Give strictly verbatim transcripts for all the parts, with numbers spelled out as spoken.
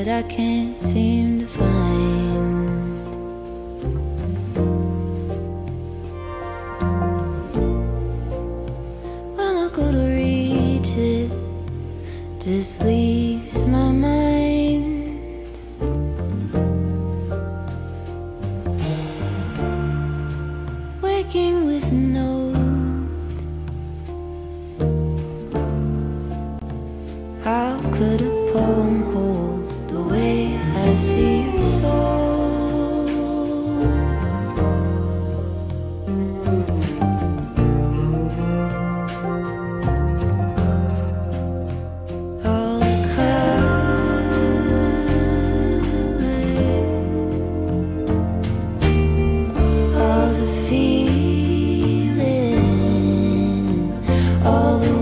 that I can't seem to find. When I go to reach it, just leaves my mind. Waking with a note. How could a poem hold the way I see your soul? All the colors, all the feeling, all the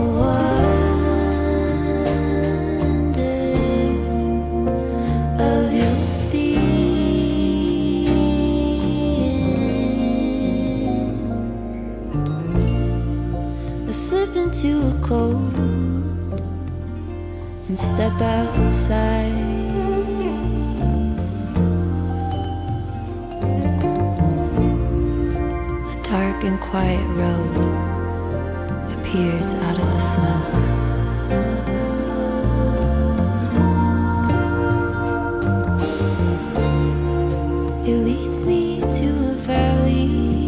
into a cold and step outside. A dark and quiet road appears out of the smoke. It leads me to a valley,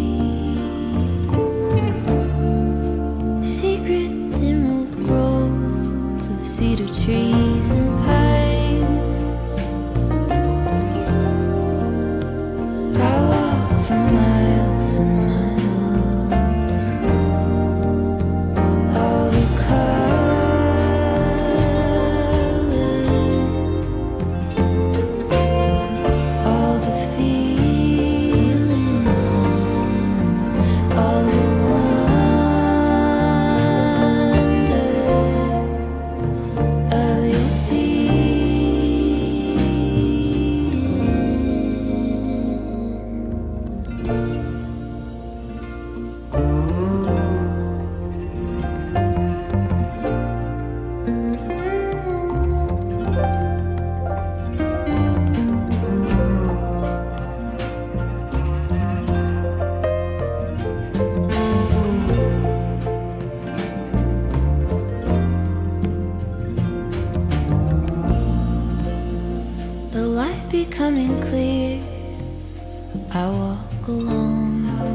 cedar trees and pines. I walk for miles and miles. All the colors, all the feeling, all the becoming clear, I walk along.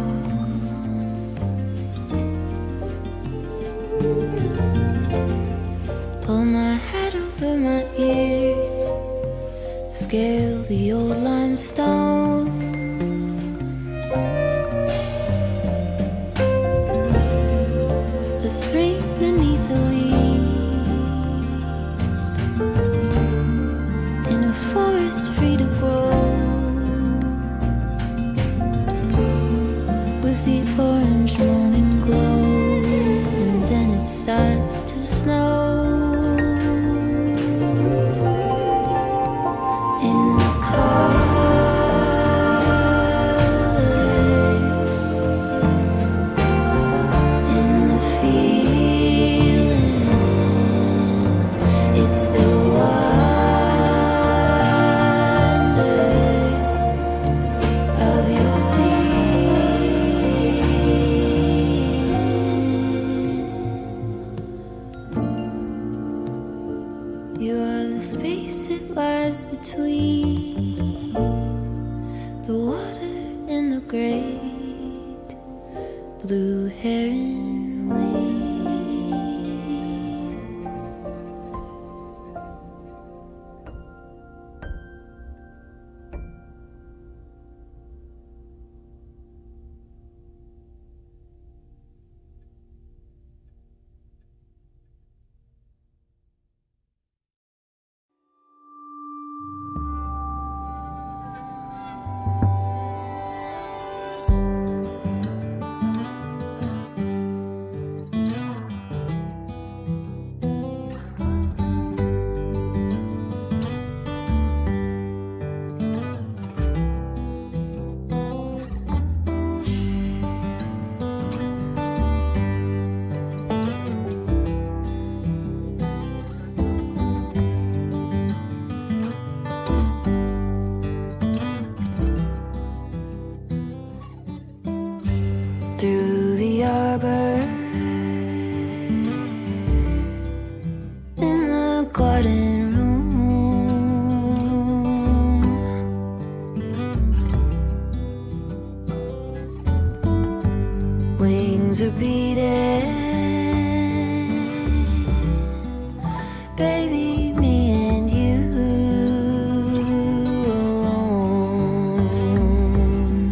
Pull my hat over my ears, scale the old limestone. A spring beneath the leaves, in a forest free to grow, with the orange morning glow, and then it starts to snow. In the color, in the feeling, it's the space that lies between the water and the great blue heron wing. read it. Baby, me and you alone.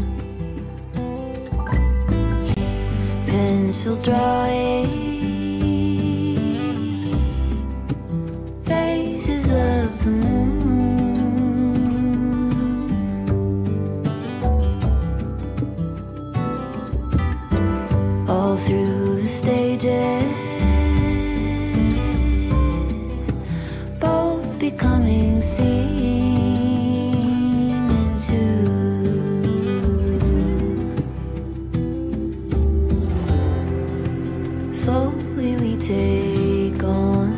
Pencil drawing phases of the moon. All through the stages, both becoming seen into. Slowly we take on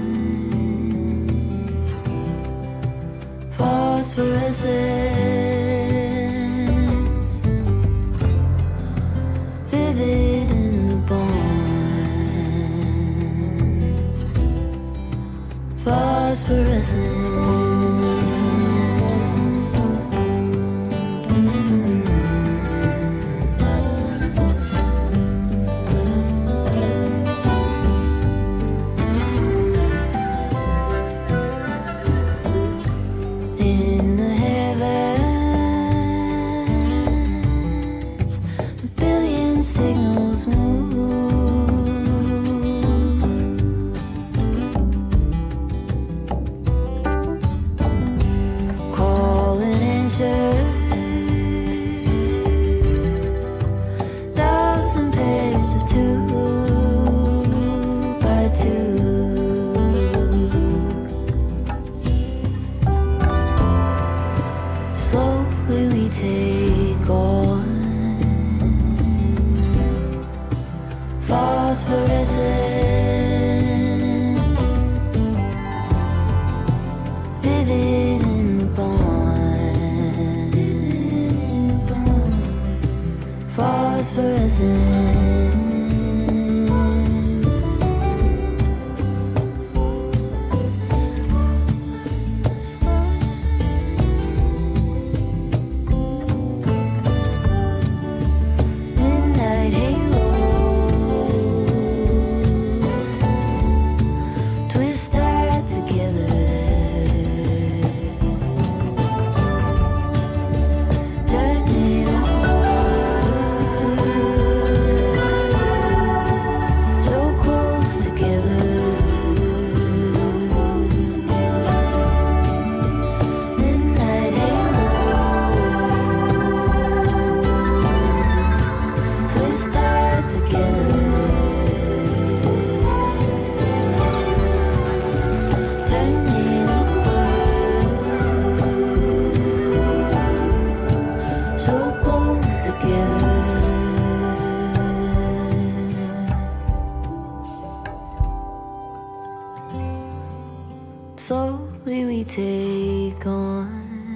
phosphorescence, vivid in the bond. Phosphorescence. In the heavens, a billion signals move, call and answer, thousand pairs of two by two. Slowly we take on phosphorescence, vivid in the bond. Phosphorescence. Midnight halos twist tied together, turning so close together. Midnight halos twist tied together, turning so close together. Slowly we take on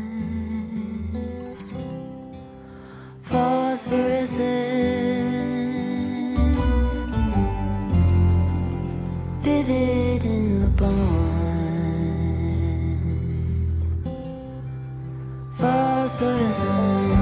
phosphorescence, vivid in the bond. Phosphorescence.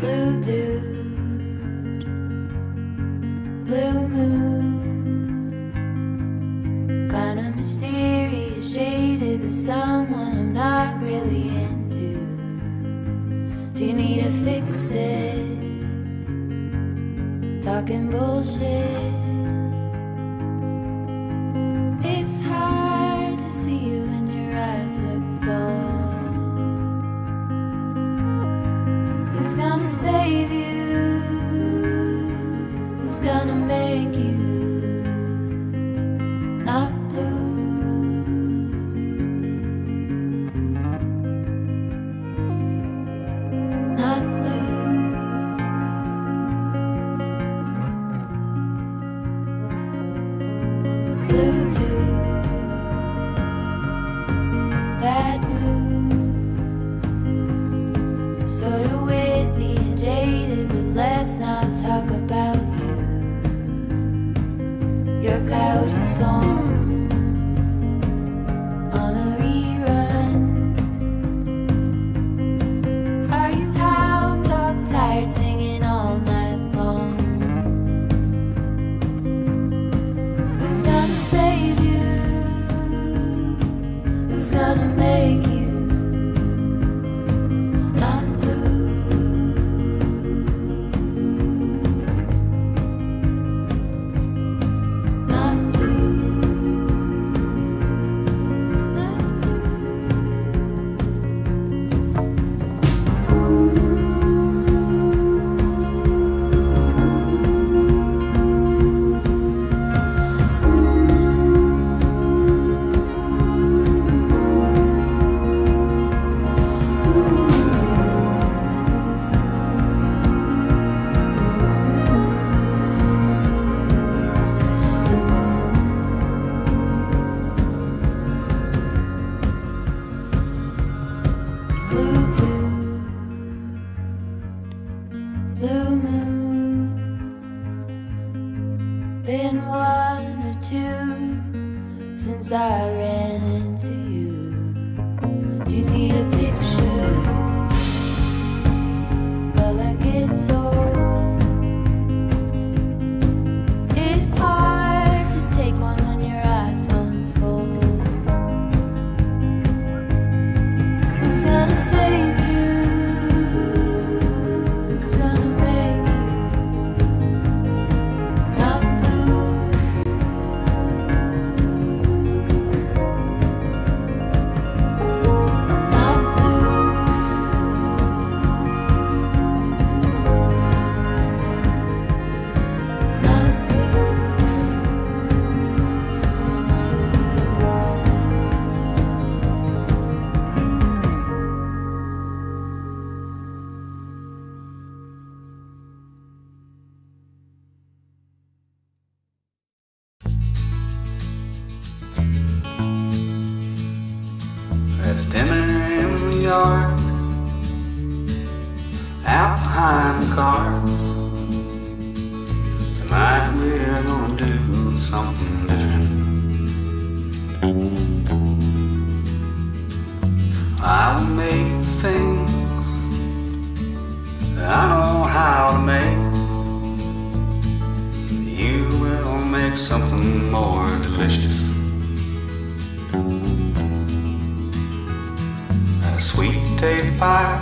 blue dude, blue moon, kinda mysterious, shaded, but someone I'm not really into. Do you need to fix it? Talking bullshit. It's hard to see you when your eyes look dull. Who's gonna save you? Who's gonna make you not blue? Not blue. Blue dude, bad mood, sorta witty and jaded, but let's not talk about you. Your coyote song on a rerun. Are you hound dog tired, singing all night long? Who's gonna save you? Who's gonna make you not blue? Not blue. Not blue dude, blue moon, been one or two since I ran into you. Do you need a picture? But like it's old. It's hard to take one when your iPhone's full. Who's gonna save you? Who's gonna make you not blue? Not blue. Not blue. There's dinner in the yard, out behind the cars. Tonight we're gonna do something different. I will make the things that I know how to make. You will make something more delicious. A sweet potato pie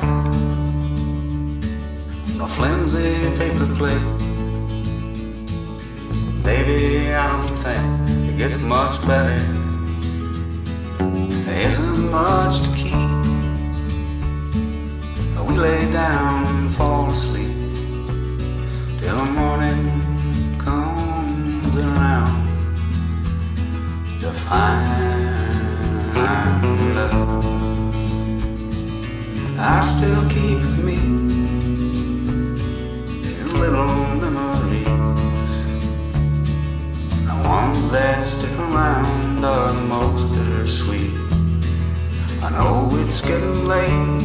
on a flimsy paper plate. Baby, I don't think it gets much better. There isn't much to keep. We lay down and fall asleep till the morning comes around to find love. I still keep with me these little memories. The ones that stick around are the most bittersweet. I know it's getting late,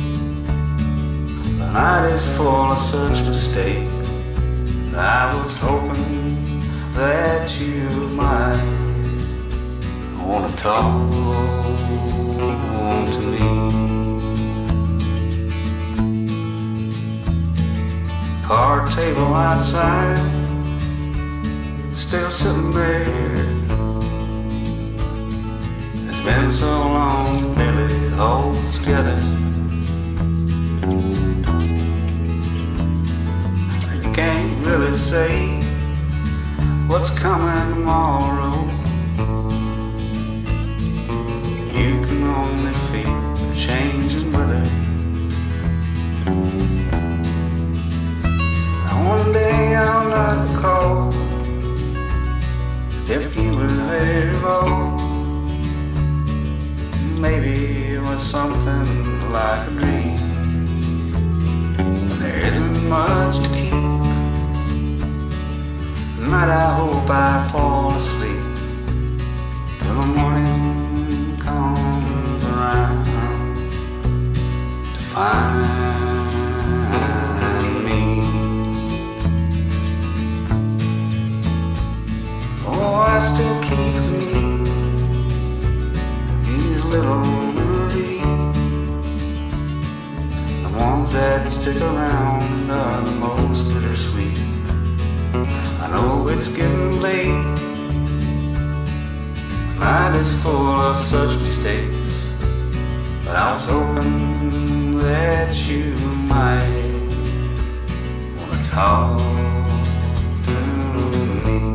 the night is full of such mistakes. I was hoping that you might want to talk to me. our table outside, still sitting there. It's been so long, barely holds together. You can't really say what's coming tomorrow. You can only feel the changing weather. One day I'll not call if you were there at all. Maybe it was something like a dream. There isn't much to keep. Tonight I hope I fall asleep till the morning comes around to find I still keep with me these little memories. The ones that stick around are the most bittersweet. I know it's getting late, the night is full of such mistakes, but I was hoping that you might wanna talk to me.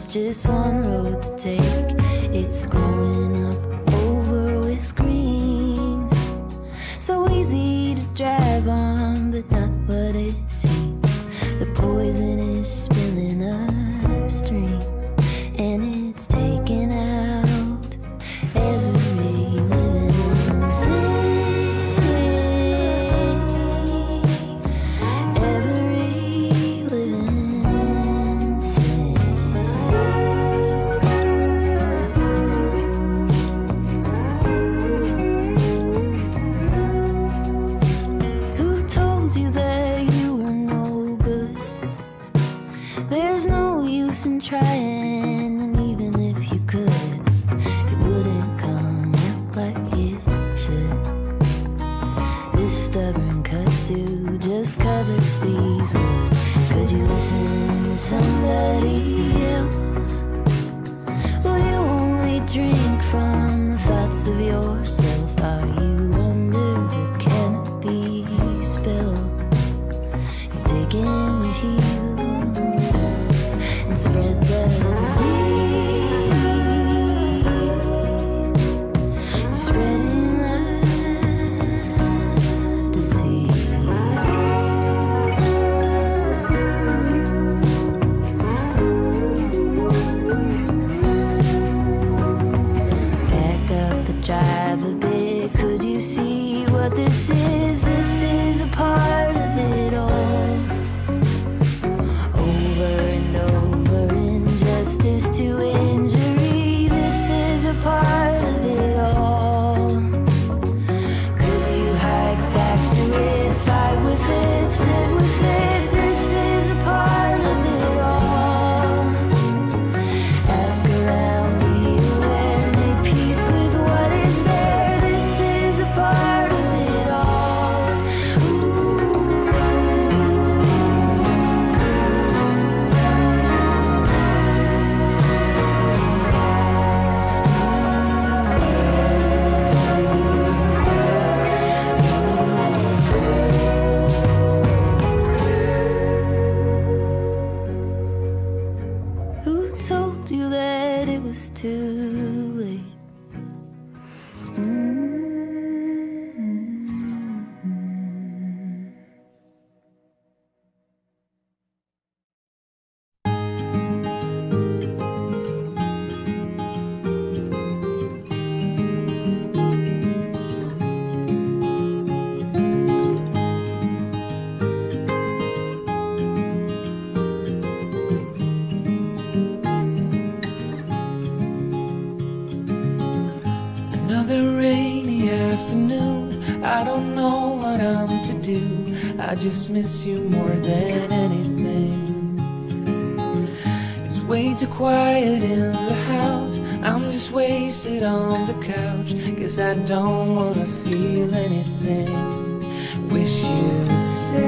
there's just one road to take. It's growing up over with green, so easy to drive on, but not what it seems. The poison is spilling upstream, and it's taking out every living thing, every living thing. Who told you that you were no good? There's no use in trying, and even if you could, it wouldn't come out like it should. This stubborn kudzu just covers these words. Could you listen to somebody else? Will you only drink from the thoughts of yourself? Are you under the canopy spell? You're taking your heels and spread the disease. You're spreading the disease. Back up the drive a bit. Could you see what this is? This is a part of it all. Over and over, injustice to injury. This is a part of it all. Could you hike back to it, fight with it, sit with it? This is a part of it all. Ask around, be aware, make peace with what is there. This is a part of it all. Who told you that it was too late? Mm-hmm. Another rainy afternoon, I don't know what I'm to do. I just miss you more than anything. It's way too quiet in the house, I'm just wasted on the couch, 'cause I don't wanna feel anything. Wish you'd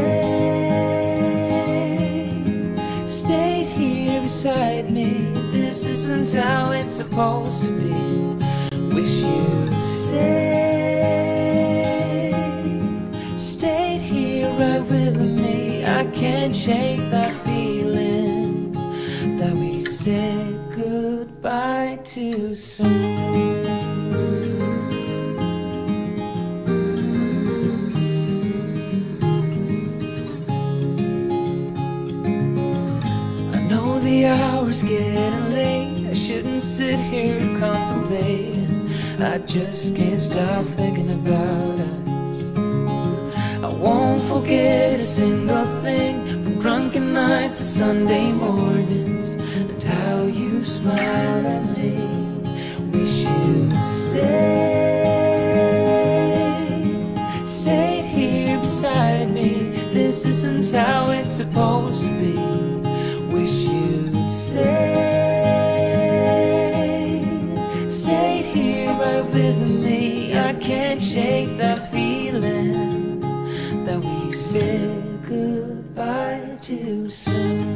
stay, stayed here beside me. This isn't how it's supposed to be. Wish you'd stay, stayed here right with me. I can't shake that feeling that we said goodbye too soon. I know the hour's getting late, I shouldn't sit here contemplating. I just can't stop thinking about us. I won't forget a single thing, from drunken nights to Sunday mornings, and how you smile at me. Wish you'd stay, stayed here beside me. This isn't how it's supposed to be. Wish you'd stay, stayed here right with me. I can't shake that feeling that we said goodbye too soon.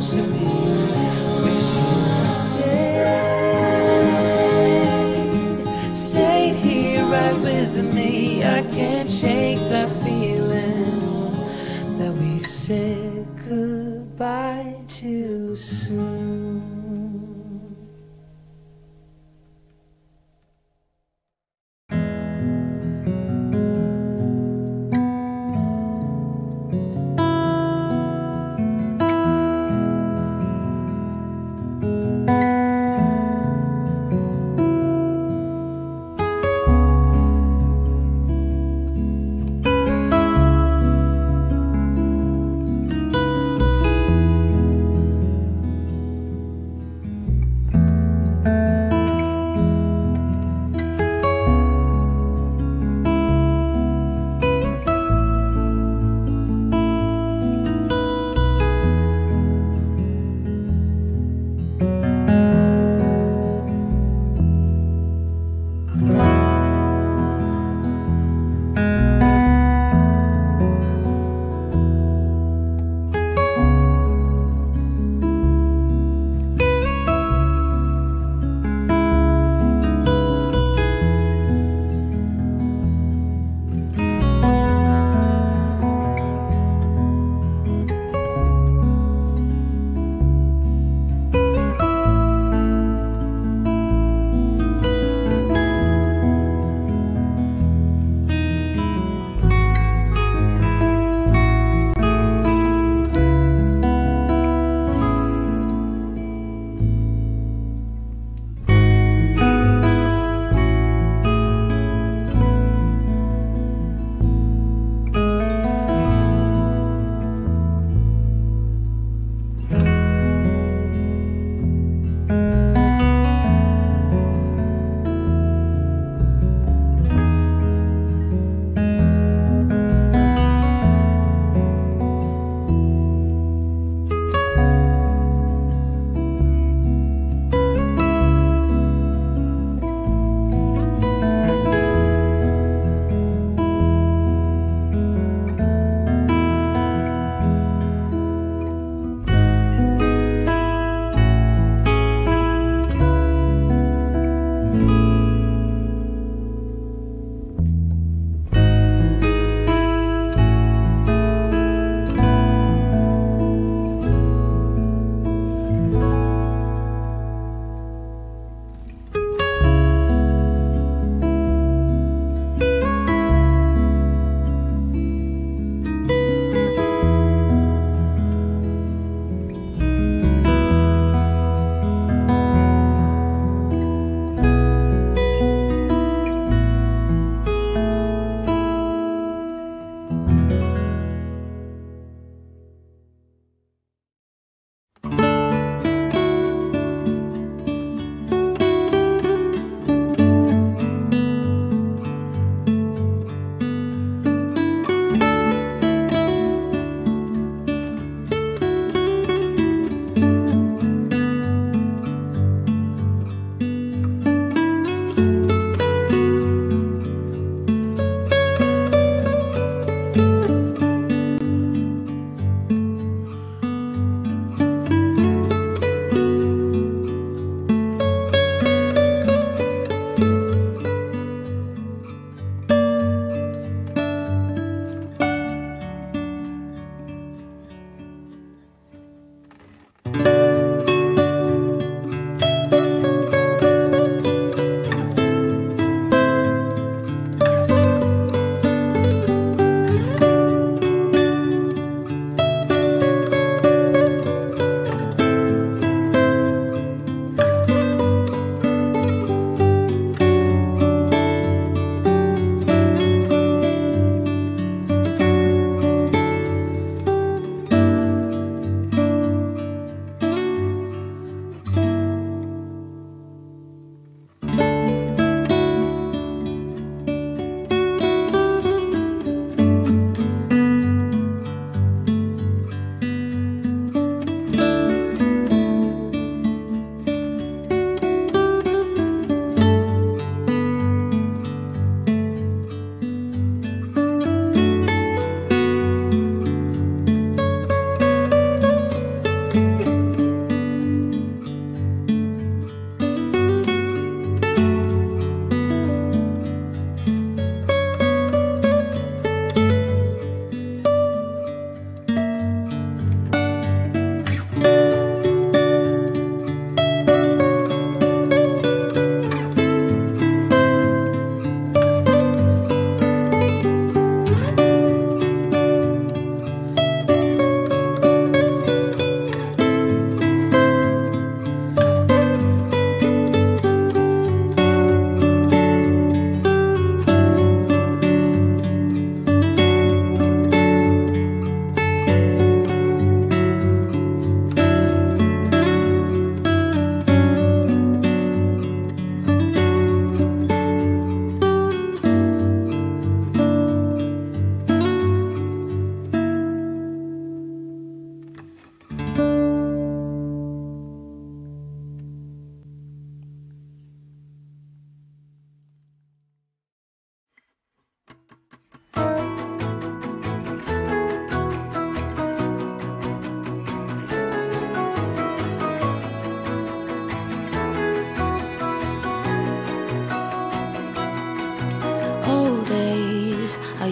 close to me. Wish you'd stayed, stayed here right with me. I can't shake that feeling that we said goodbye too soon.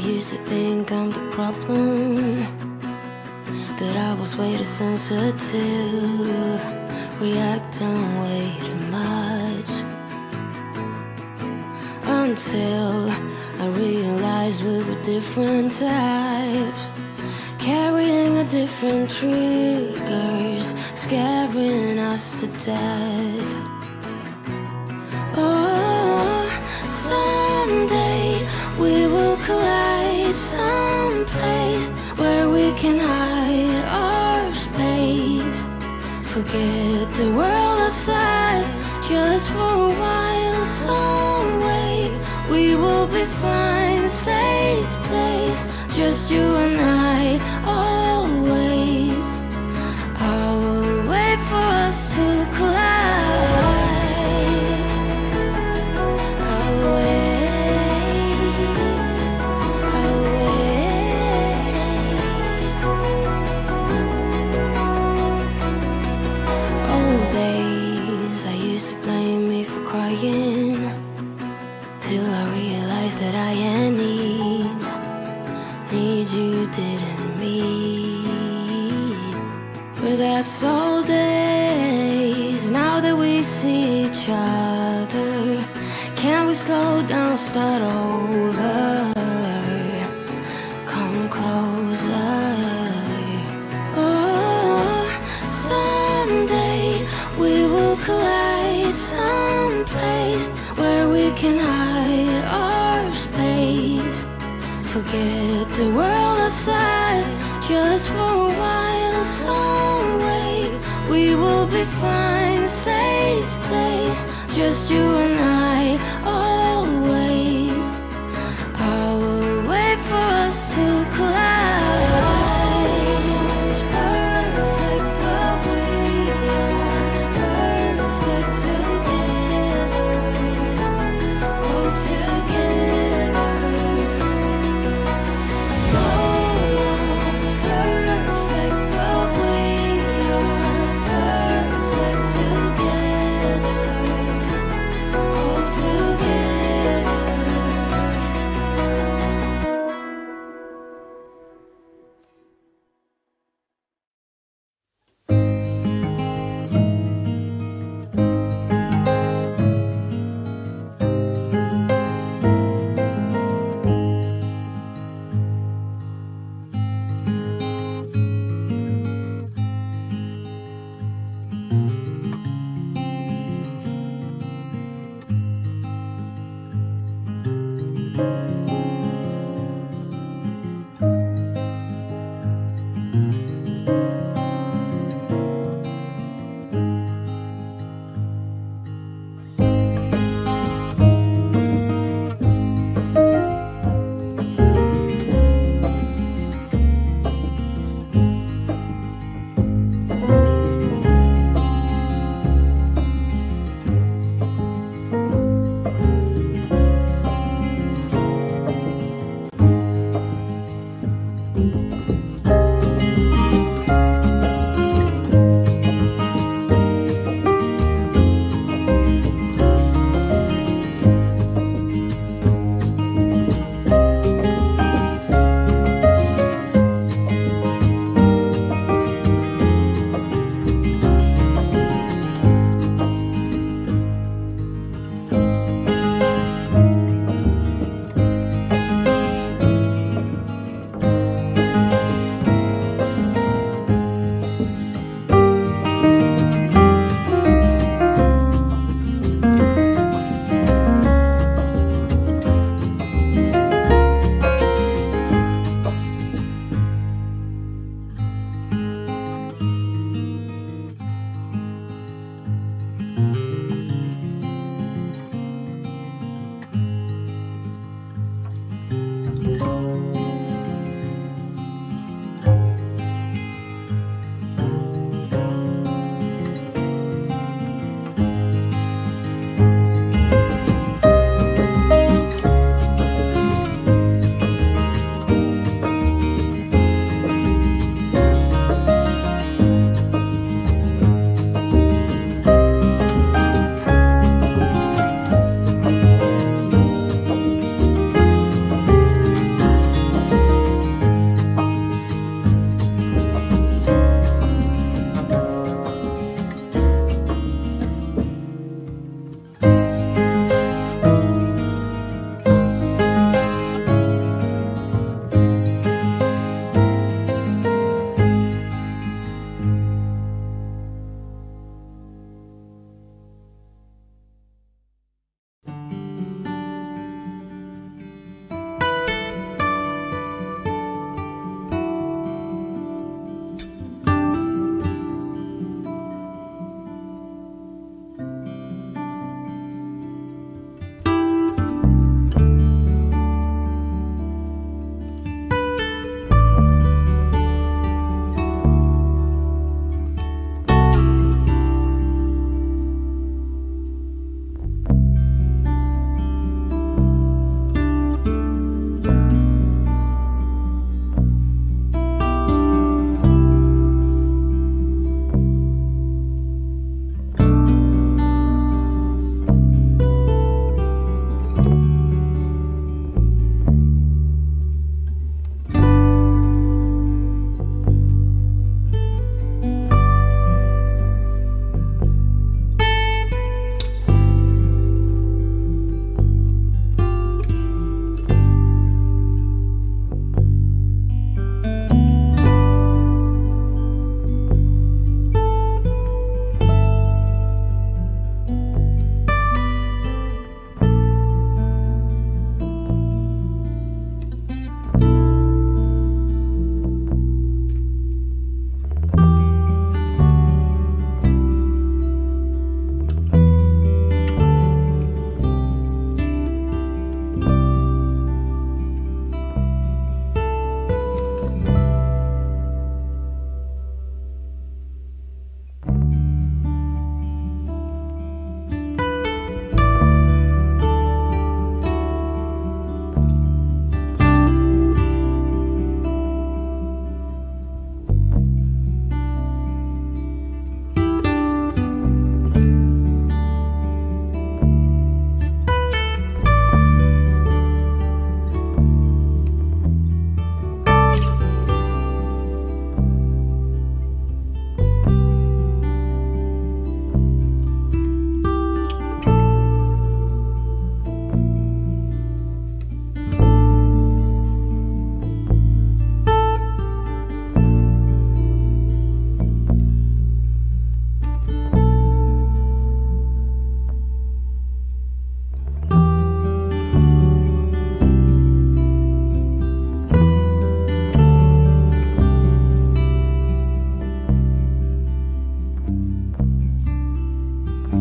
used to think I'm the problem, that I was way too sensitive, reacting way too much, until I realized we were different types, carrying a different triggers, scaring us to death. Oh, someday we will collide someplace where we can hide our space. Forget the world outside just for a while. Some way we will be fine, safe place, just you and I, always. I will wait for us to collide. I'll wait, I'll wait. Old days, I used to blame me for crying, till I realized that I had needs, needs you didn't meet. But that's old days, now that we see each other, can we slow down, start over, come closer. Oh, someday we will collide someplace where we can hide our space. Forget the world outside just for a while. Some way we will be fine, safe place, just you and I, always. I will wait for us to collide. It's perfect, but we are perfect together. Oh, together. Almost perfect, but we are perfect together. Oh, together.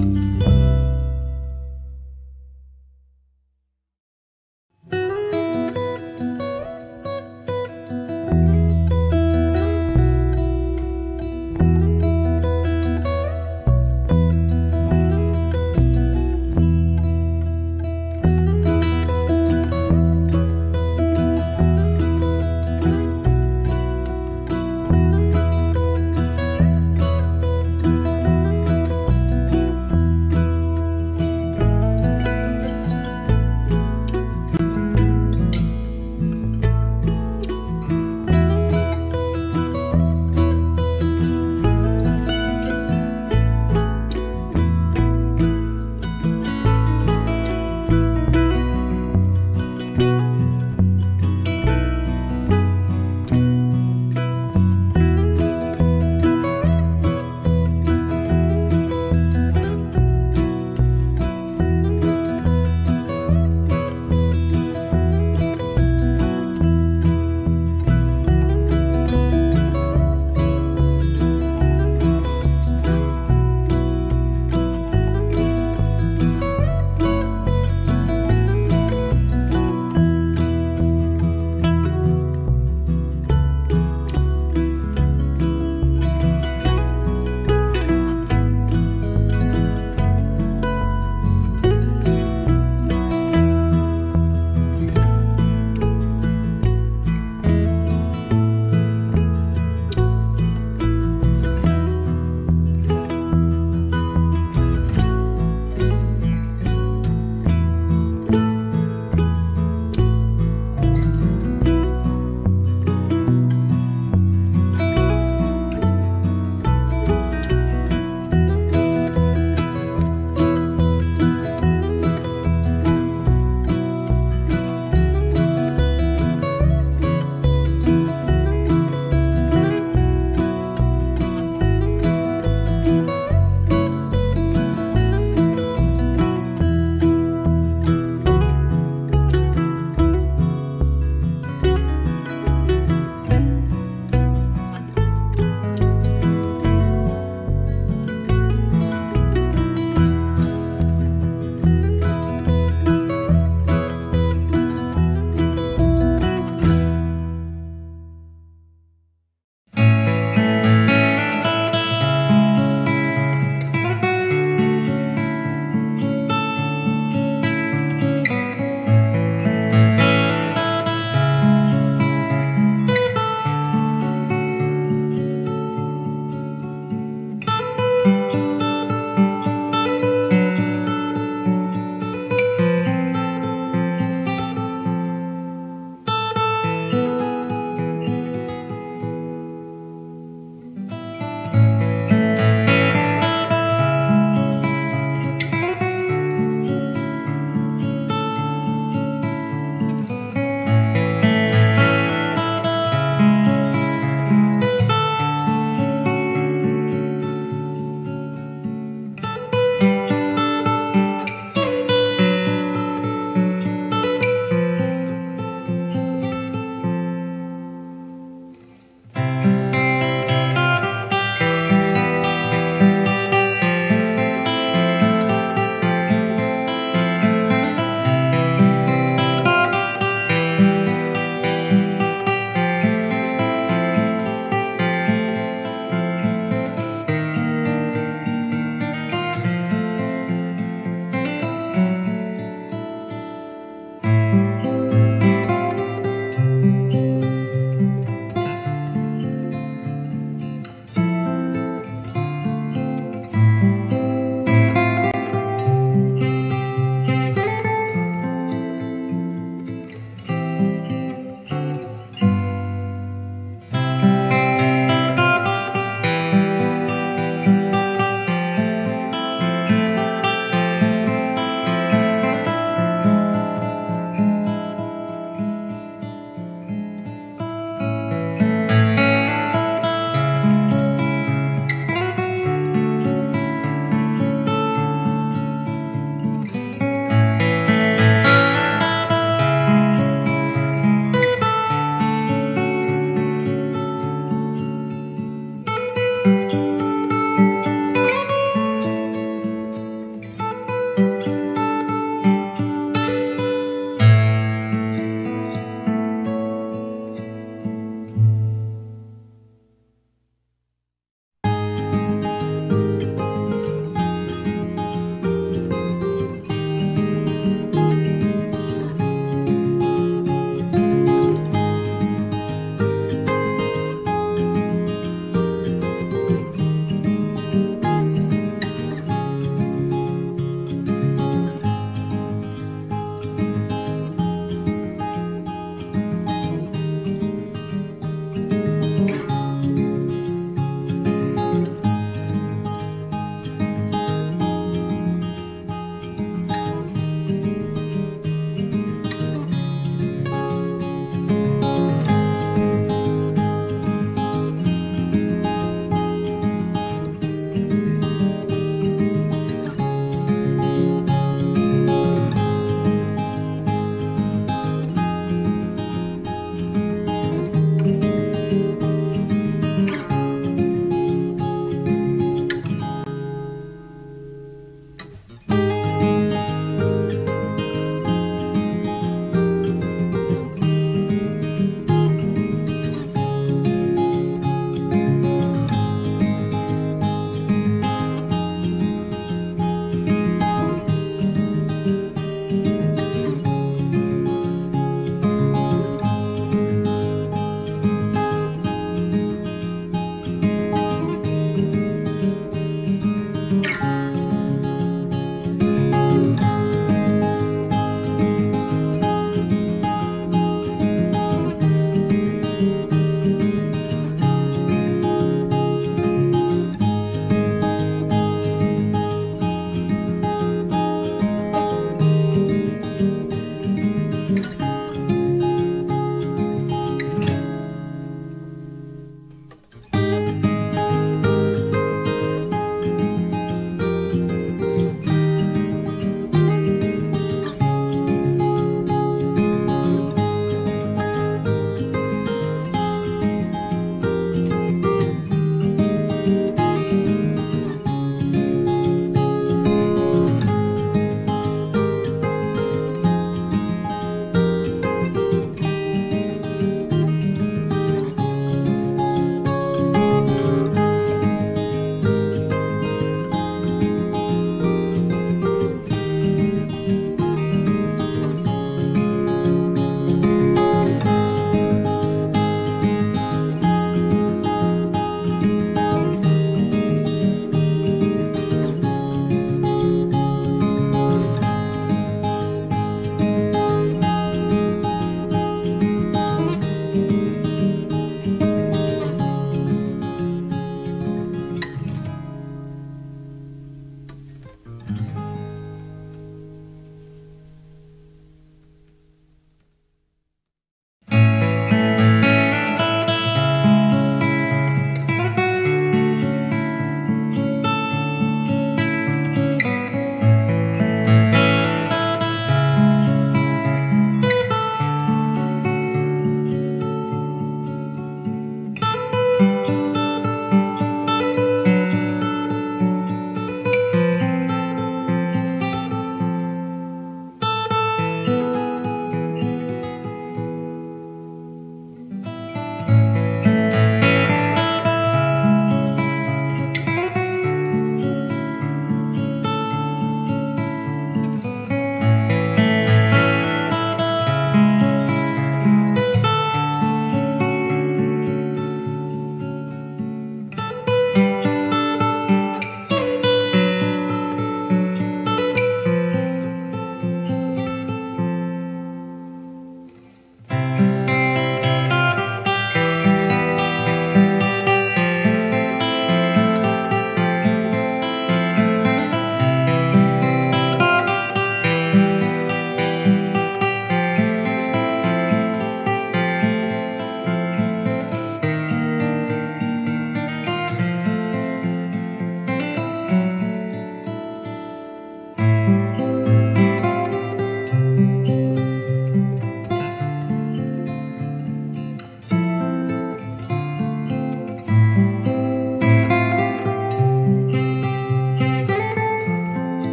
you.